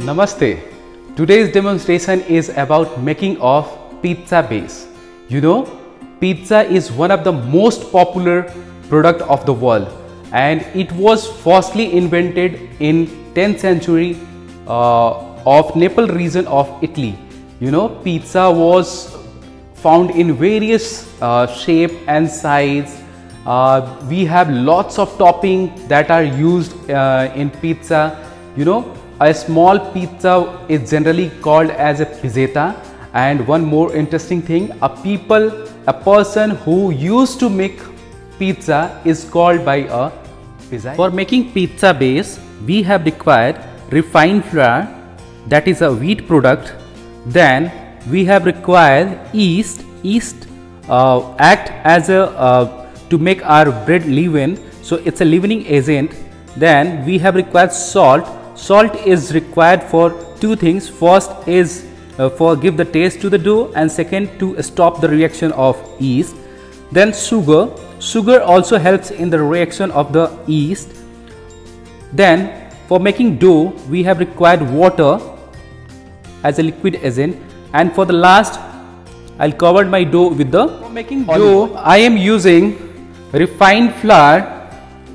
Namaste. Today's demonstration is about making of pizza base. You know, pizza is one of the most popular product of the world, and it was firstly invented in 10th century of Naples region of Italy. You know, pizza was found in various shape and size. We have lots of topping that are used in pizza. You know, a small pizza is generally called as a pizzetta, and one more interesting thing, a person who used to make pizza is called by a pizza. For making pizza base, we have required refined flour, that is a wheat product. Then we have required yeast. Act as a to make our bread leaven, so it's a leavening agent. Then we have required salt. Salt is required for two things. First is for give the taste to the dough, and second to stop the reaction of yeast. Then sugar. Sugar also helps in the reaction of the yeast. Then for making dough, we have required water as a liquid agent, and for the last I'll cover my dough with the for making dough. I am using refined flour,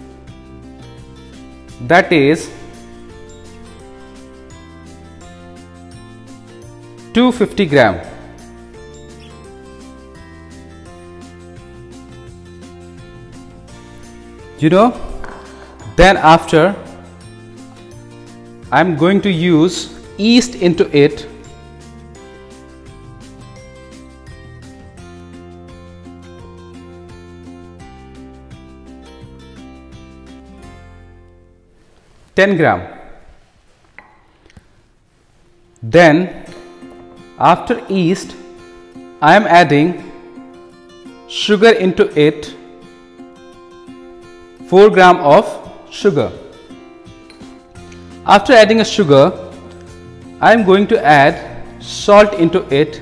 that is 250 gram. You know, then after I'm going to use yeast into it. (10 gram). Then after yeast, I am adding sugar into it, 4 gram of sugar. After adding a sugar, I am going to add salt into it,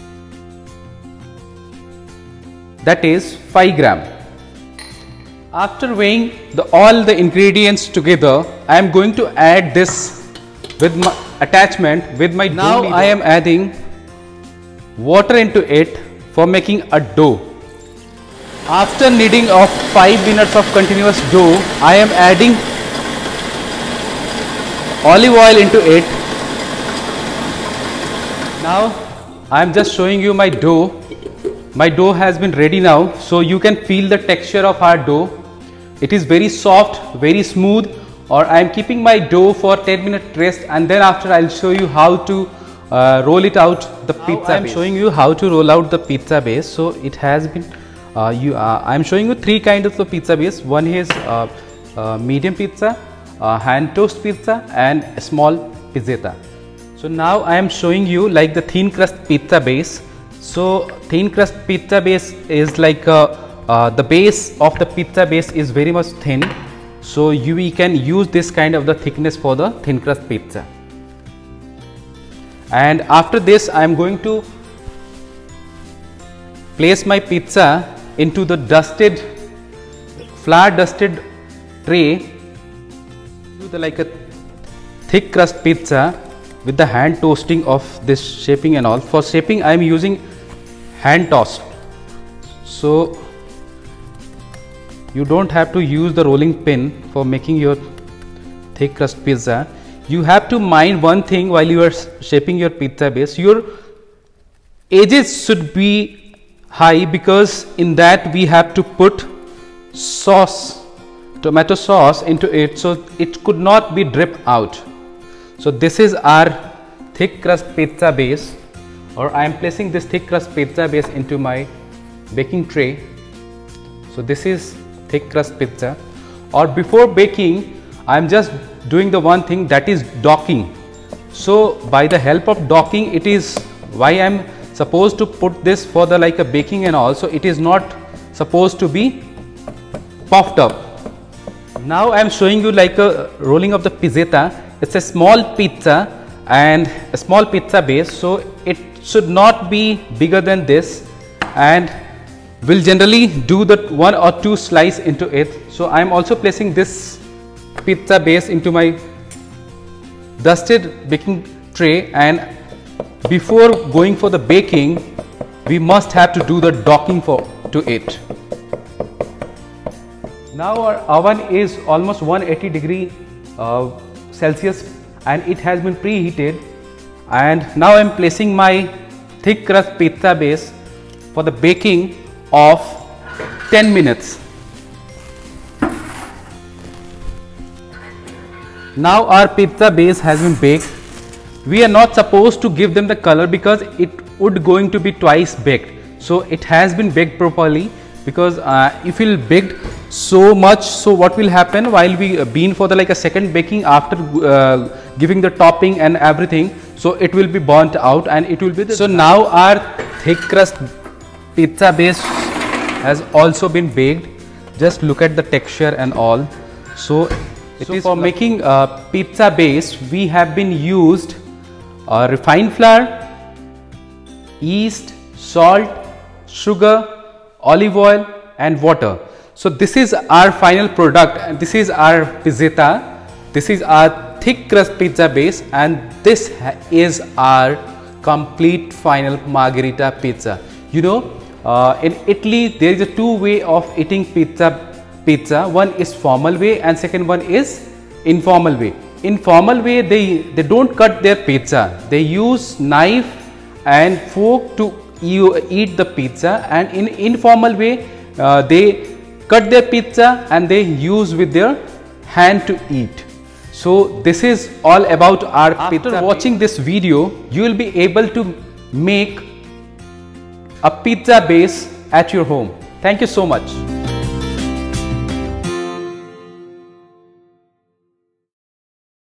that is 5 gram. After weighing all the ingredients together, I am going to add this with my attachment with my dough. Now I am adding water into it for making a dough. After kneading of 5 minutes of continuous dough, I am adding olive oil into it. Now I am just showing you my dough. My dough has been ready now, so you can feel the texture of our dough. It is very soft, very smooth. Or I am keeping my dough for 10-minute rest, and then after I will show you how to roll it out the pizza base. I am showing you how to roll out the pizza base. So it has been I am showing you three kinds of the pizza base. One is medium pizza, hand toast pizza, and a small pizzetta. So now I am showing you like the thin crust pizza base. So thin crust pizza base is like the base of the pizza base is very much thin. So we can use this kind of the thickness for the thin crust pizza. And after this, I am going to place my pizza into the flour dusted tray. Do like a thick crust pizza with the hand toasting of this shaping and all. For shaping, I am using hand toss. So you don't have to use the rolling pin for making your thick crust pizza. You have to mind one thing while you are shaping your pizza base. Your edges should be high, because in that we have to put sauce, tomato sauce into it, so it could not be drip out. So this is our thick crust pizza base, or I am placing this thick crust pizza base into my baking tray. So this is thick crust pizza. Or before baking, I am just doing the one thing, that is docking. So by the help of docking, it is why I am supposed to put this for the like a baking and also it is not supposed to be puffed up. Now I am showing you like a rolling of the pizzetta. It's a small pizza and a small pizza base, so it should not be bigger than this, and we'll generally do the 1 or 2 slice into it. So I am also placing this pizza base into my dusted baking tray, and before going for the baking, we must have to do the docking to it. Now our oven is almost 180 degree Celsius and it has been preheated, and now I am placing my thick crust pizza base for the baking of 10 minutes. Now our pizza base has been baked. We are not supposed to give them the color because it would going to be twice baked. So it has been baked properly, because if it baked so much, so what will happen while we been for the like a second baking after giving the topping and everything, so it will be burnt out and it will be so now our thick crust pizza base has also been baked. Just look at the texture and all. So for making pizza base, we have been used refined flour, yeast, salt, sugar, olive oil and water. So this is our final product, and this is our pizzetta. This is our thick crust pizza base, and this is our complete final margherita pizza. You know, in Italy there is a two way of eating pizza. One is formal way and second one is informal way. Informal way, they don't cut their pizza. They use knife and fork to eat the pizza, and in informal way they cut their pizza and they use with their hand to eat. So this is all about our pizza. After watching this video, you will be able to make a pizza base at your home. Thank you so much.